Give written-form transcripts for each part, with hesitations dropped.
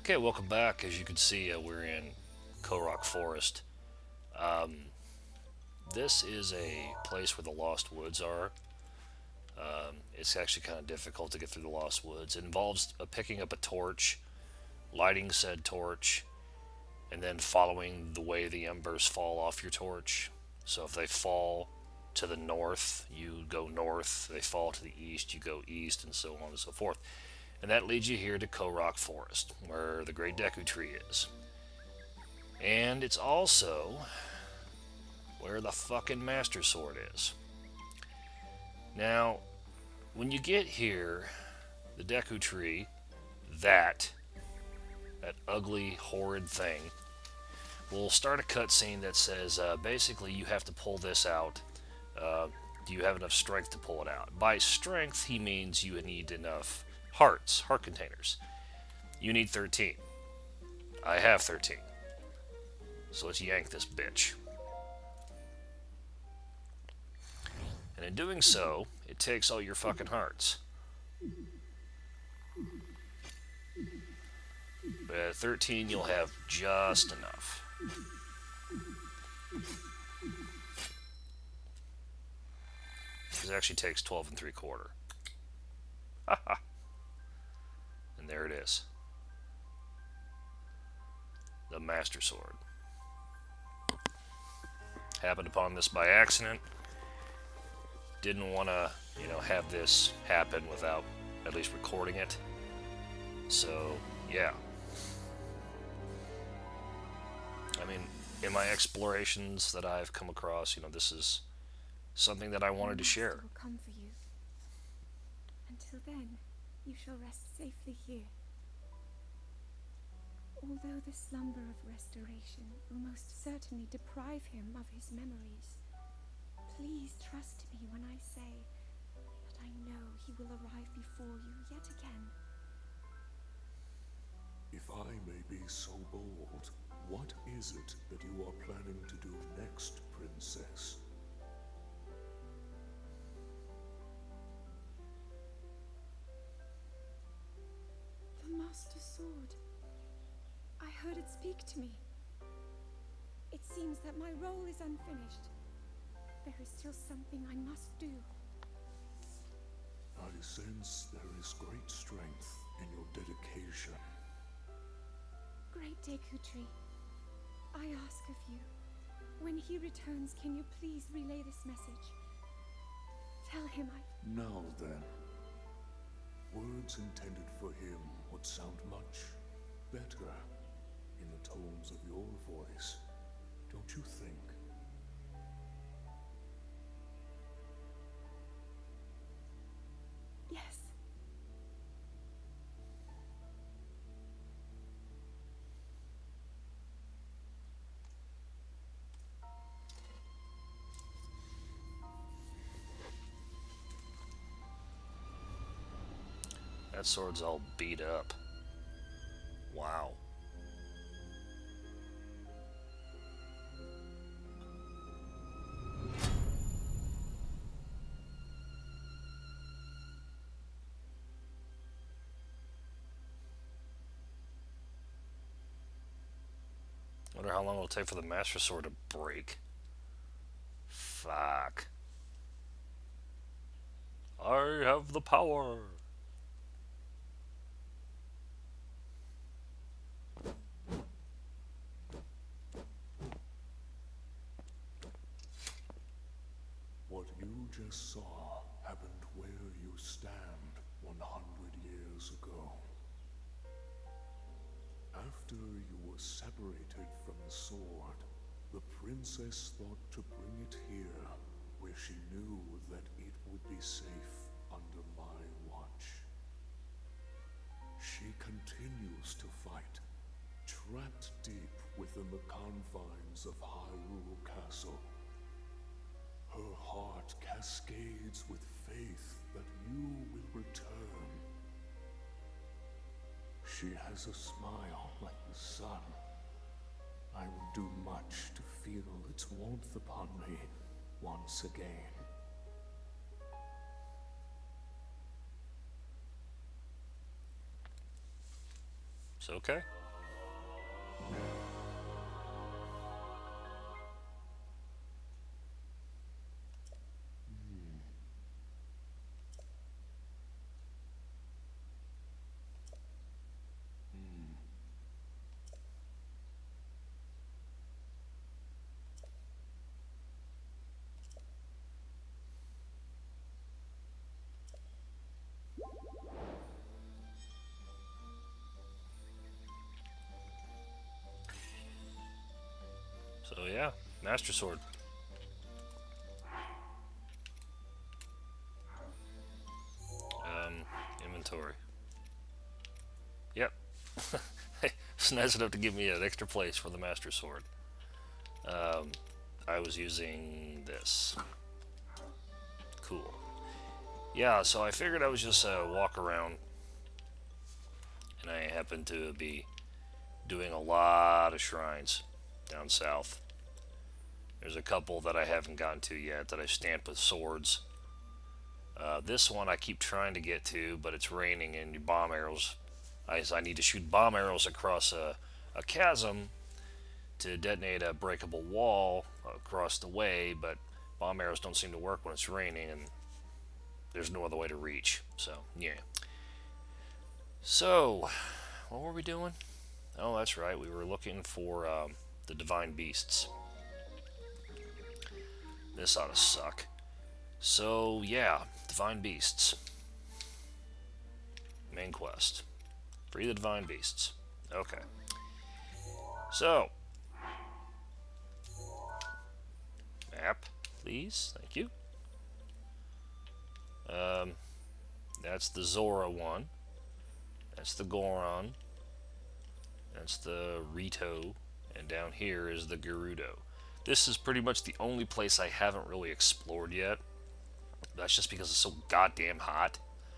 Okay, welcome back. As you can see, we're in Korok Forest. This is a place where the Lost Woods are. It's actually kind of difficult to get through the Lost Woods. It involves picking up a torch, lighting said torch, and then following the way the embers fall off your torch. So if they fall to the north, you go north. If they fall to the east, you go east, and so on and so forth. And that leads you here to Korok Forest, where the Great Deku Tree is. And it's also where the fucking Master Sword is. Now, when you get here, the Deku Tree, that ugly, horrid thing, will start a cutscene that says basically you have to pull this out. Do you have enough strength to pull it out? By strength, he means you need enough heart containers. You need 13. I have 13. So let's yank this bitch. And in doing so, it takes all your fucking hearts. But at 13, you'll have just enough. This actually takes 12 and 3/4. Haha. And there it is. The Master Sword. Happened upon this by accident. Didn't want to, have this happen without at least recording it. So, yeah. I mean, in my explorations that I've come across, this is something that I wanted to share. Will come for you. Until then, you shall rest safely here. Although the slumber of restoration will most certainly deprive him of his memories, please trust me when I say that I know he will arrive before you yet again. If I may be so bold, what is it that you are planning to do next, Princess? The Master Sword. I heard it speak to me. It seems that my role is unfinished. There is still something I must do. I sense there is great strength in your dedication. Great Deku Tree, I ask of you, when he returns, can you please relay this message? Tell him Now then, words intended for him would sound much better in the tones of your voice, don't you think? Yes. That sword's all beat up. Wow. Wonder how long it'll take for the Master Sword to break. Fuck. I have the power. What you just saw happened where you stand 100 years ago. After you were separated from the sword, the princess thought to bring it here, where she knew that it would be safe under my watch. She continues to fight, trapped deep within the confines of Hyrule Castle. Her heart cascades with faith that you will return. She has a smile like the sun. I will do much to feel its warmth upon me once again. It's okay. So yeah, Master Sword. Inventory. Yep. It's nice enough to give me an extra place for the Master Sword. I was using this. Cool. Yeah, so I figured I was just walk around, and I happened to be doing a lot of shrines down south. There's a couple that I haven't gotten to yet that I stamped with swords. This one I keep trying to get to, but it's raining and bomb arrows. I need to shoot bomb arrows across a chasm to detonate a breakable wall across the way, but bomb arrows don't seem to work when it's raining, and there's no other way to reach. So, yeah. So, what were we doing? Oh, that's right. We were looking for the divine beasts. This ought to suck. So, yeah, divine beasts. Main quest. Free the divine beasts. Okay. So, map, please. Thank you. That's the Zora one. That's the Goron. That's the Rito. And down here is the Gerudo. This is pretty much the only place I haven't really explored yet. That's just because it's so goddamn hot.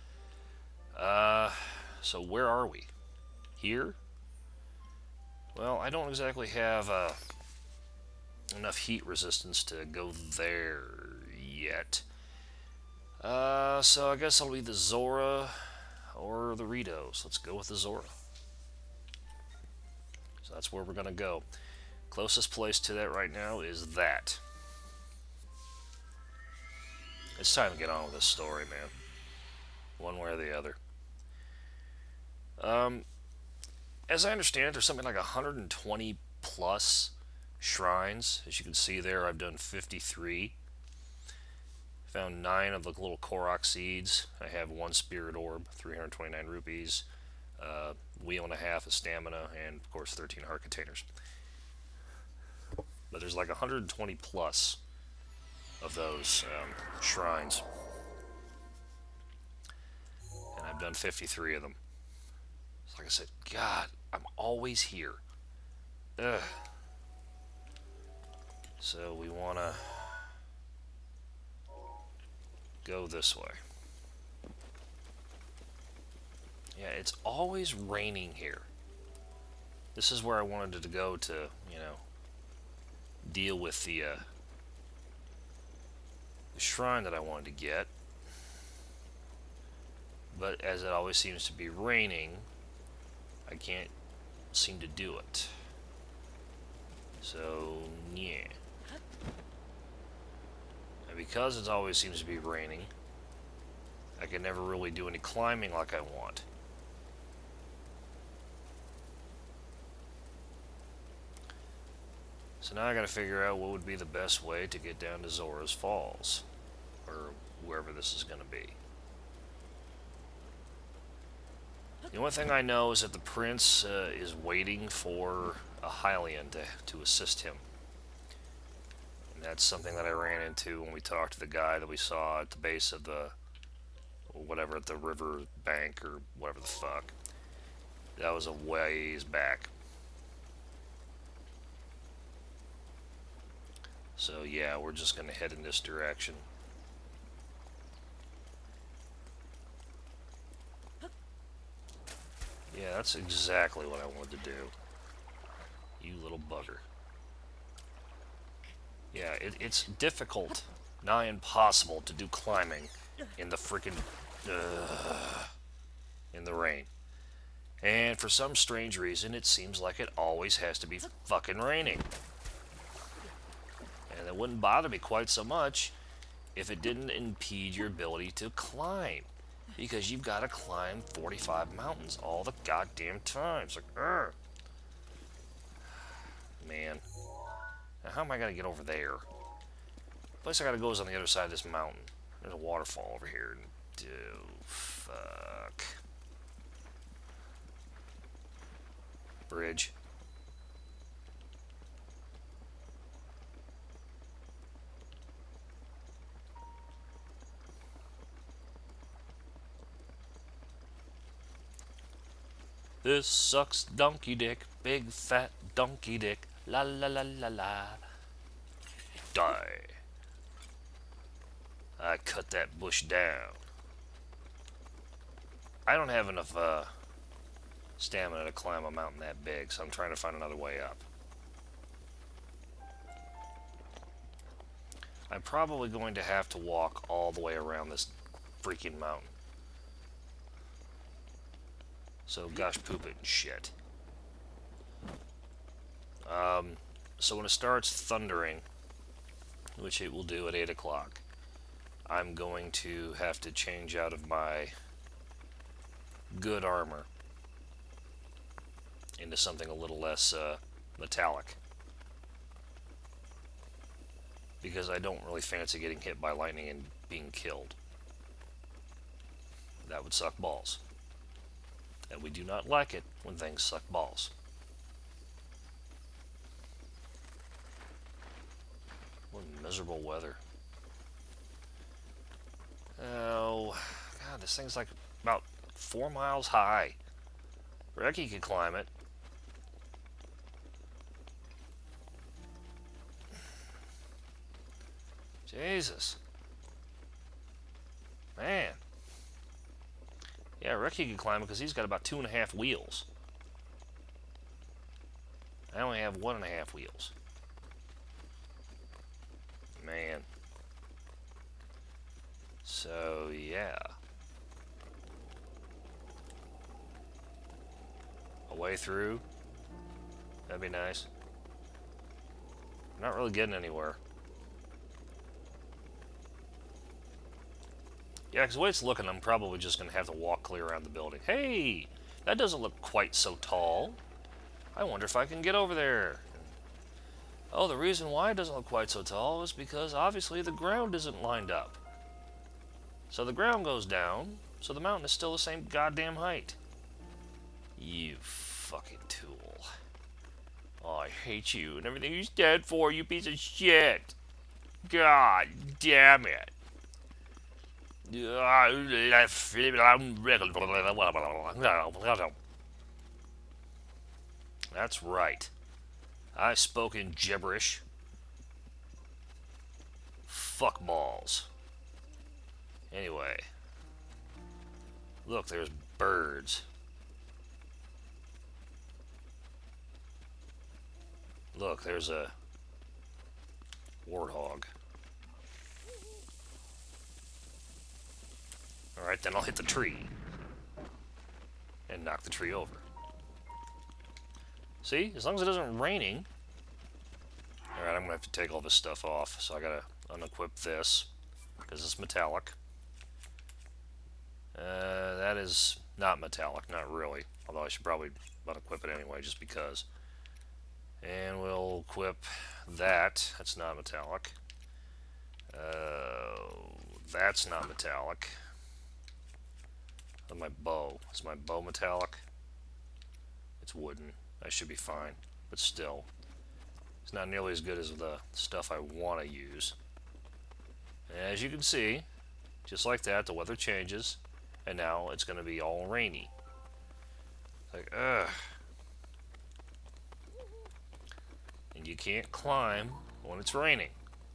So where are we? Here? Well, I don't exactly have enough heat resistance to go there yet. So I guess I'll be the Zora or the Ritos. Let's go with the Zora. So that's where we're gonna go. Closest place to that right now is that. It's time to get on with this story, man. One way or the other. As I understand it, there's something like 120 plus shrines. As you can see there, I've done 53. Found 9 of the little Korok seeds. I have 1 spirit orb, 329 rupees, wheel and a half of stamina, and of course 13 heart containers. But there's like 120 plus of those shrines. And I've done 53 of them. So like I said, God, I'm always here. Ugh. So we want to go this way. Yeah, it's always raining here. This is where I wanted to go to, you know, deal with the shrine that I wanted to get. But as it always seems to be raining, I can't seem to do it. So, yeah. And because it always seems to be raining, I can never really do any climbing like I want. So now I gotta figure out what would be the best way to get down to Zora's Falls, or wherever this is gonna be. The only thing I know is that the prince is waiting for a Hylian to assist him. And that's something that I ran into when we talked to the guy that we saw at the base of the, or whatever, at the river bank, or whatever the fuck. That was a ways back. So yeah, we're just gonna head in this direction. Yeah, that's exactly what I wanted to do. You little bugger. Yeah, it's difficult, nigh impossible to do climbing in the freaking in the rain. And for some strange reason, it seems like it always has to be fucking raining. And it wouldn't bother me quite so much if it didn't impede your ability to climb. Because you've got to climb 45 mountains all the goddamn time. It's like, ugh. Man. Now, how am I going to get over there? The place I got to go is on the other side of this mountain. There's a waterfall over here. Dude, fuck. Bridge. This sucks donkey dick, big fat donkey dick, la la la la la. Die. I cut that bush down. I don't have enough stamina to climb a mountain that big, so I'm trying to find another way up. I'm probably going to have to walk all the way around this freaking mountain. So, gosh, poop it and shit. So when it starts thundering, which it will do at 8 o'clock, I'm going to have to change out of my good armor into something a little less metallic. Because I don't really fancy getting hit by lightning and being killed. That would suck balls. And we do not like it when things suck balls. What miserable weather. Oh, God, this thing's like about 4 miles high. Reki could climb it. Jesus. Man. Yeah, Reki can climb it because he's got about 2.5 wheels. I only have 1.5 wheels. Man. So, yeah. A way through. That'd be nice. Not really getting anywhere. Yeah, because the way it's looking, I'm probably just going to have to walk clear around the building. Hey! That doesn't look quite so tall. I wonder if I can get over there. Oh, the reason why it doesn't look quite so tall is because obviously the ground isn't lined up. So the ground goes down, so the mountain is still the same goddamn height. You fucking tool. Oh, I hate you and everything you stand for, you piece of shit. God damn it. That's right. I spoke in gibberish. Fuck balls. Anyway. Look, there's birds. Look, there's a warthog. Alright, then I'll hit the tree. And knock the tree over. See? As long as it isn't raining. Alright, I'm going to have to take all this stuff off. So I got to unequip this. Because it's metallic. That is not metallic. Not really. Although I should probably unequip it anyway, just because. And we'll equip that. That's not metallic. That's not metallic. And my bow. Is my bow metallic? It's wooden. I should be fine. But still. It's not nearly as good as the stuff I want to use. And as you can see, just like that, the weather changes. And now it's going to be all rainy. Like, ugh. And you can't climb when it's raining.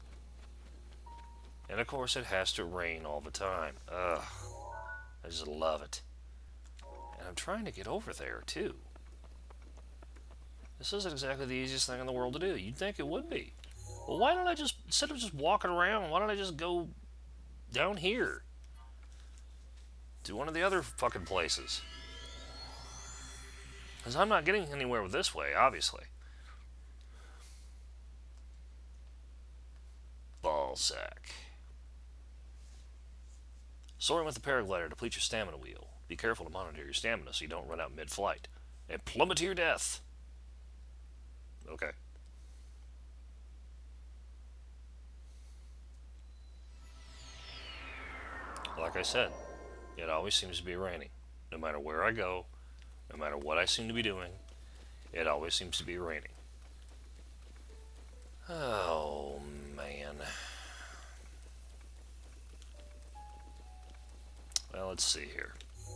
And of course it has to rain all the time. Ugh. I just love it. And I'm trying to get over there, too. This isn't exactly the easiest thing in the world to do. You'd think it would be. Well, why don't I just, instead of just walking around, why don't I just go down here? To one of the other fucking places. Because I'm not getting anywhere with this way, obviously. Ballsack. Soaring with the paraglider, deplete your stamina wheel. Be careful to monitor your stamina so you don't run out mid-flight. And plummet to your death. Okay. Like I said, it always seems to be raining. No matter where I go, no matter what I seem to be doing, it always seems to be raining. Oh, man. Well, let's see here.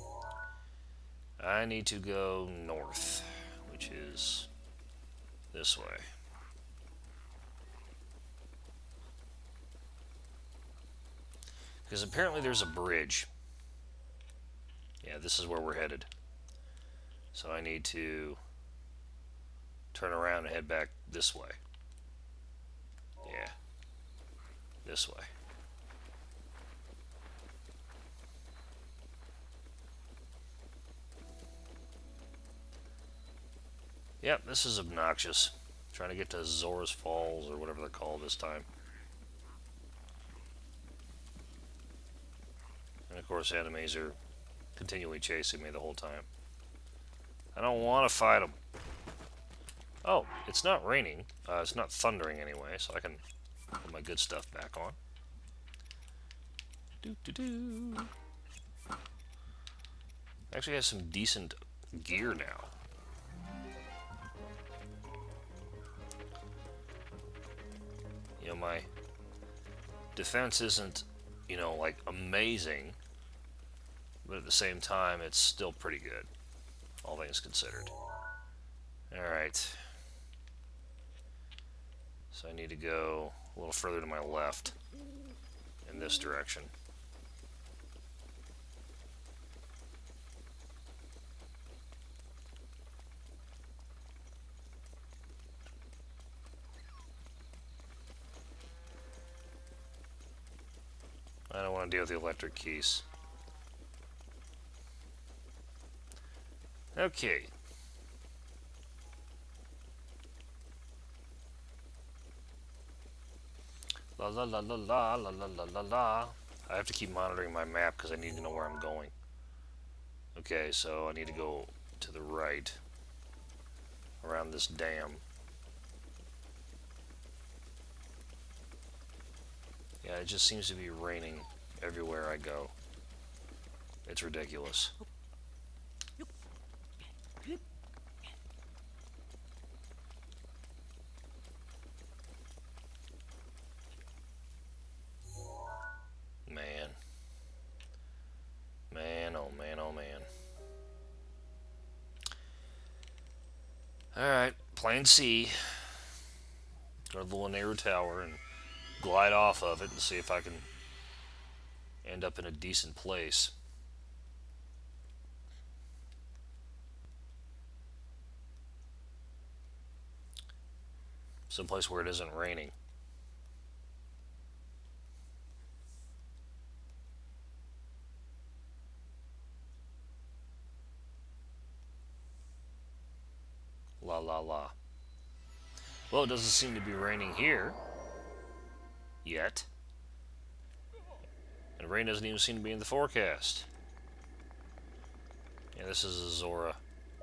I need to go north, which is this way. Because apparently there's a bridge. Yeah, this is where we're headed. So I need to turn around and head back this way. Yeah, this way. Yep, this is obnoxious. Trying to get to Zora's Falls, or whatever they're called this time. And of course, enemies are continually chasing me the whole time. I don't want to fight them. Oh, it's not raining. It's not thundering anyway, so I can put my good stuff back on. Doo-doo-doo. Actually has some decent gear now. You know, my defense isn't, you know, like amazing, but at the same time, it's still pretty good, all things considered. Alright. So I need to go a little further to my left in this direction. I don't want to deal with the electric keys. Okay. La la la la la la la la la la. I have to keep monitoring my map because I need to know where I'm going. Okay, so I need to go to the right around this dam. Yeah, it just seems to be raining everywhere I go. It's ridiculous. Man. Man, oh man, oh man. Alright, plan C. Go to the Lanero Tower and glide off of it and see if I can end up in a decent place. Someplace where it isn't raining. La la la. Well, it doesn't seem to be raining here. Yet. And rain doesn't even seem to be in the forecast. Yeah, this is a Zora.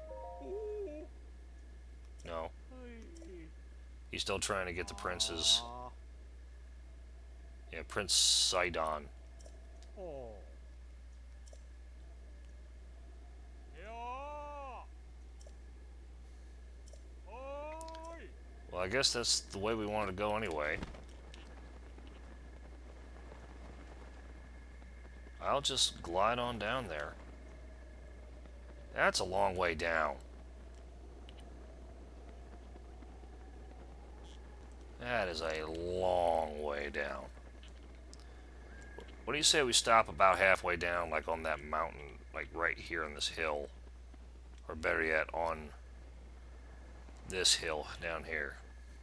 No. He's still trying to get the princes. Yeah, Prince Sidon. Well, I guess that's the way we wanted to go anyway. I'll just glide on down there. That's a long way down. That is a long way down. What do you say we stop about halfway down, like on that mountain, like right here on this hill? Or better yet, on this hill down here.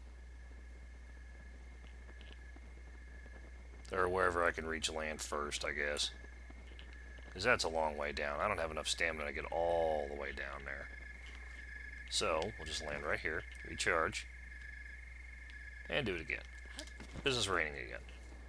Or wherever I can reach land first, I guess. Because that's a long way down. I don't have enough stamina to get all the way down there. So, we'll just land right here, recharge, and do it again. This is raining again.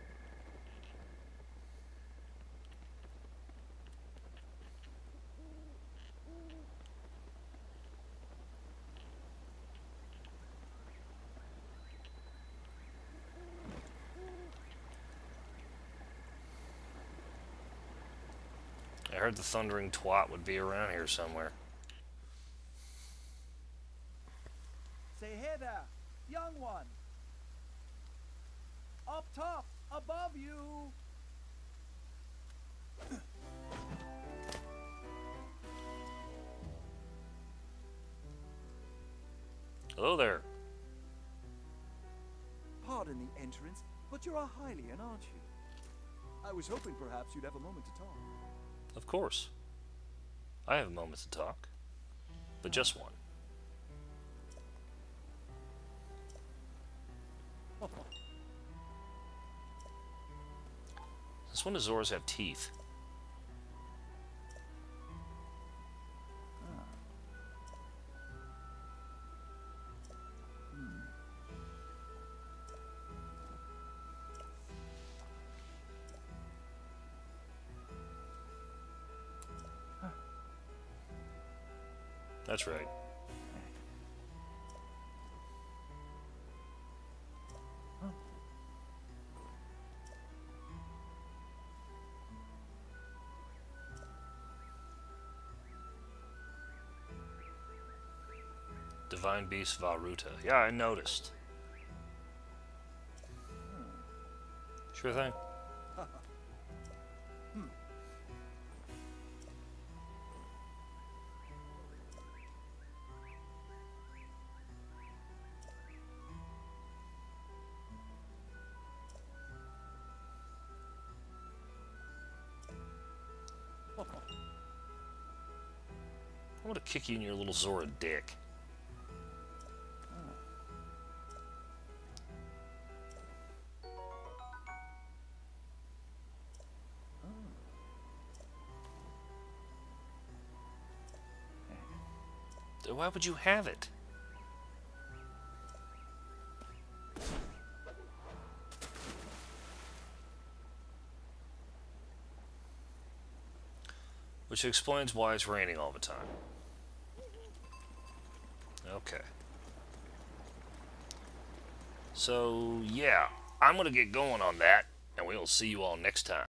I heard the thundering twat would be around here somewhere. Say, hey there, young one. Up top, above you. Hello there. Pardon the entrance, but you're a Hylian, aren't you? I was hoping perhaps you'd have a moment to talk. Of course. I have a moment to talk. But just one. Since when do Zoras have teeth? That's right. Divine Beast Varuta. Yeah, I noticed. Sure thing. I want to kick you in your little Zora dick. Why would you have it? Which explains why it's raining all the time. Okay. So, yeah, I'm going to get going on that, and we'll see you all next time.